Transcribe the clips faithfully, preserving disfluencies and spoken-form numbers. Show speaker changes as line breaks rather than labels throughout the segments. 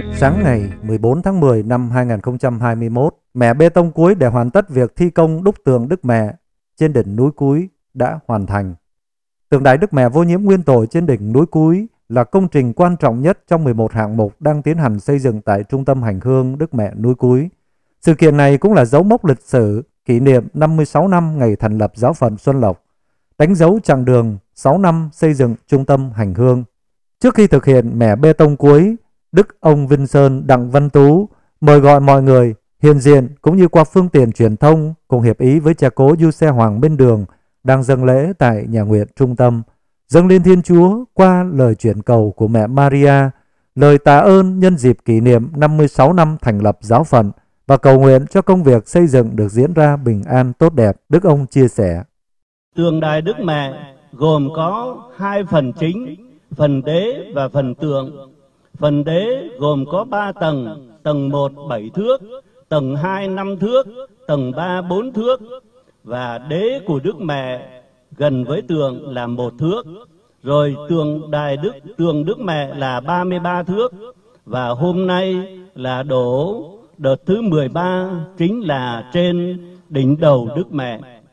Sáng ngày mười bốn tháng mười năm hai nghìn không trăm hai mươi mốt, mẻ bê tông cuối để hoàn tất việc thi công đúc tượng Đức Mẹ trên đỉnh núi Cúi đã hoàn thành. Tượng đài Đức Mẹ vô nhiễm nguyên tội trên đỉnh núi Cúi là công trình quan trọng nhất trong mười một hạng mục đang tiến hành xây dựng tại Trung tâm Hành hương Đức Mẹ núi Cúi. Sự kiện này cũng là dấu mốc lịch sử kỷ niệm năm mươi sáu năm ngày thành lập Giáo phận Xuân Lộc, đánh dấu chặng đường sáu năm xây dựng Trung tâm Hành hương. Trước khi thực hiện mẻ bê tông cuối, Đức ông Vinh Sơn Đặng Văn Tú mời gọi mọi người hiện diện cũng như qua phương tiện truyền thông cùng hiệp ý với cha cố Du Xe Hoàng Minh Đường đang dâng lễ tại nhà nguyện trung tâm, dâng lên Thiên Chúa qua lời chuyển cầu của mẹ Maria, lời tạ ơn nhân dịp kỷ niệm năm mươi sáu năm thành lập giáo phận và cầu nguyện cho công việc xây dựng được diễn ra bình an tốt đẹp. Đức ông chia sẻ:
Tượng đài Đức Mẹ gồm có hai phần chính, phần đế và phần tượng. Phần đế gồm có ba tầng, tầng một bảy thước, tầng hai năm thước, tầng ba bốn thước, và đế của Đức Mẹ gần với tượng là một thước. Rồi tượng đài Đức tượng Đức Mẹ là ba mươi ba thước, và hôm nay là đổ đợt thứ mười ba, chính là trên đỉnh đầu Đức Mẹ.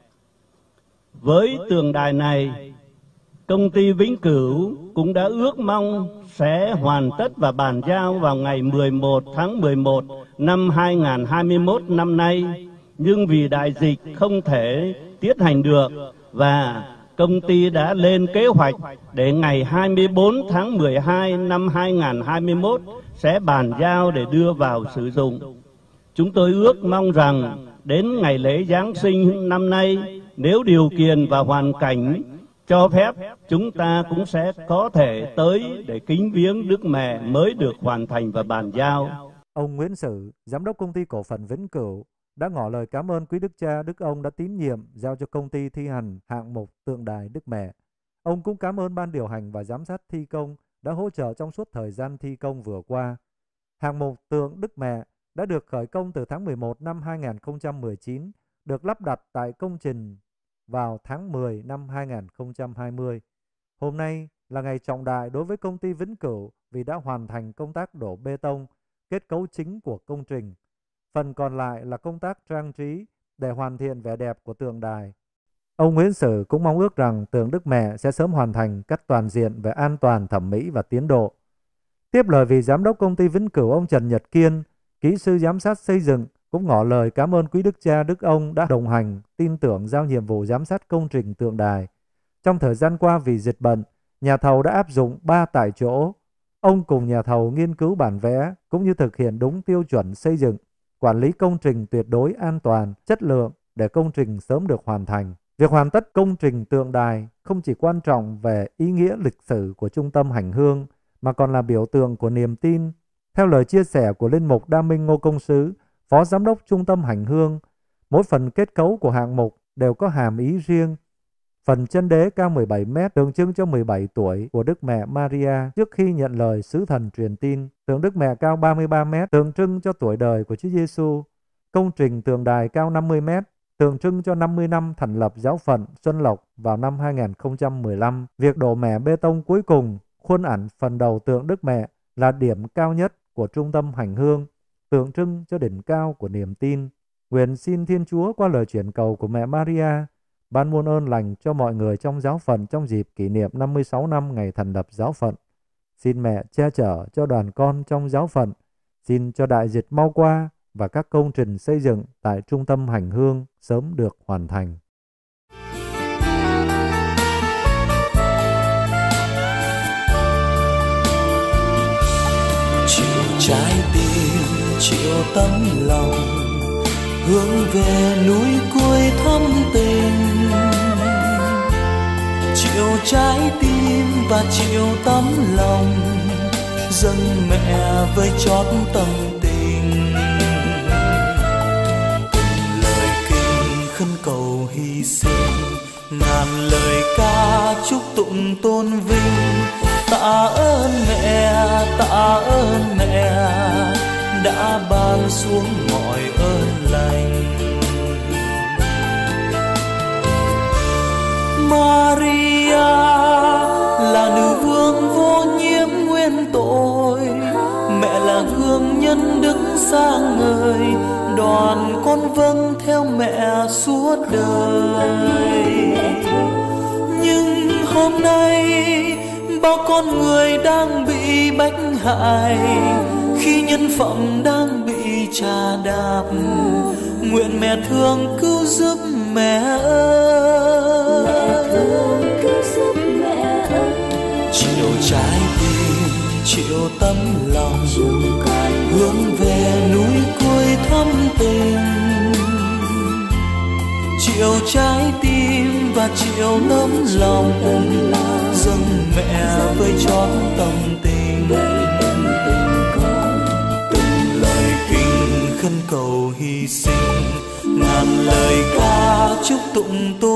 Với tượng đài này, công ty Vĩnh Cửu cũng đã ước mong sẽ hoàn tất và bàn giao vào ngày mười một tháng mười một năm hai nghìn không trăm hai mươi mốt năm nay, nhưng vì đại dịch không thể tiến hành được, và công ty đã lên kế hoạch để ngày hai mươi bốn tháng mười hai năm hai nghìn không trăm hai mươi mốt sẽ bàn giao để đưa vào sử dụng. Chúng tôi ước mong rằng đến ngày lễ Giáng sinh năm nay, nếu điều kiện và hoàn cảnh cho phép, chúng ta cũng sẽ có thể tới để kính viếng Đức Mẹ mới được hoàn thành và bàn giao.
Ông Nguyễn Sử, giám đốc công ty cổ phần Vĩnh Cửu, đã ngỏ lời cảm ơn quý đức cha đức ông đã tín nhiệm giao cho công ty thi hành hạng mục tượng đài Đức Mẹ. Ông cũng cảm ơn ban điều hành và giám sát thi công đã hỗ trợ trong suốt thời gian thi công vừa qua. Hạng mục tượng Đức Mẹ đã được khởi công từ tháng mười một năm hai nghìn không trăm mười chín, được lắp đặt tại công trình vào tháng mười năm hai nghìn không trăm hai mươi. Hôm nay là ngày trọng đại đối với công ty Vĩnh Cửu vì đã hoàn thành công tác đổ bê tông, kết cấu chính của công trình. Phần còn lại là công tác trang trí để hoàn thiện vẻ đẹp của tượng đài. Ông Nguyễn Sử cũng mong ước rằng tượng Đức Mẹ sẽ sớm hoàn thành cách toàn diện về an toàn, thẩm mỹ và tiến độ. Tiếp lời vị giám đốc công ty Vĩnh Cửu, ông Trần Nhật Kiên, kỹ sư giám sát xây dựng, cũng ngỏ lời cảm ơn quý đức cha đức ông đã đồng hành, tin tưởng giao nhiệm vụ giám sát công trình tượng đài. Trong thời gian qua vì dịch bệnh, nhà thầu đã áp dụng ba tại chỗ. Ông cùng nhà thầu nghiên cứu bản vẽ cũng như thực hiện đúng tiêu chuẩn xây dựng, quản lý công trình tuyệt đối an toàn, chất lượng để công trình sớm được hoàn thành. Việc hoàn tất công trình tượng đài không chỉ quan trọng về ý nghĩa lịch sử của Trung tâm Hành hương mà còn là biểu tượng của niềm tin. Theo lời chia sẻ của Linh mục Đa Minh Ngô Công Sứ, Phó Giám đốc Trung tâm Hành hương, mỗi phần kết cấu của hạng mục đều có hàm ý riêng. Phần chân đế cao mười bảy mét tượng trưng cho mười bảy tuổi của Đức Mẹ Maria trước khi nhận lời sứ thần truyền tin. Tượng Đức Mẹ cao ba mươi ba mét tượng trưng cho tuổi đời của Chúa Giêsu. Công trình tượng đài cao năm mươi mét tượng trưng cho năm mươi năm thành lập giáo phận Xuân Lộc vào năm hai nghìn không trăm mười lăm. Việc đổ mẻ bê tông cuối cùng, khuôn ảnh phần đầu tượng Đức Mẹ là điểm cao nhất của Trung tâm Hành hương, tượng trưng cho đỉnh cao của niềm tin. Nguyện xin Thiên Chúa qua lời chuyển cầu của mẹ Maria ban muôn ơn lành cho mọi người trong giáo phận trong dịp kỷ niệm năm mươi sáu năm ngày thành lập giáo phận. Xin mẹ che chở cho đoàn con trong giáo phận, xin cho đại dịch mau qua và các công trình xây dựng tại Trung tâm Hành hương sớm được hoàn thành.
Chiều trái tim, chiều tấm lòng, hướng về núi cuối thắm tình. Chiều trái tim và chiều tấm lòng, dâng mẹ với chót tâm tình. Từng lời kinh khấn cầu hy sinh, ngàn lời ca chúc tụng tôn vinh. Tạ ơn mẹ, tạ ơn mẹ đã ban xuống mọi ơn lành. Maria là nữ vương vô nhiễm nguyên tội, mẹ là thương nhân đức sang ngời, đoàn con vâng theo mẹ suốt đời. Nhưng hôm nay bao con người đang bị bách hại, khi nhân phẩm đang bị chà đạp, nguyện mẹ thương cứu giúp mẹ ơi. Chiều trái tim, chiều tấm lòng, hướng về núi cuối thắm tình. Chiều trái tim và chiều tấm lòng, dâng mẹ với chót tâm tình. Từng lời kinh khấn cầu hy sinh, ngàn lời ca chúc tụng tôi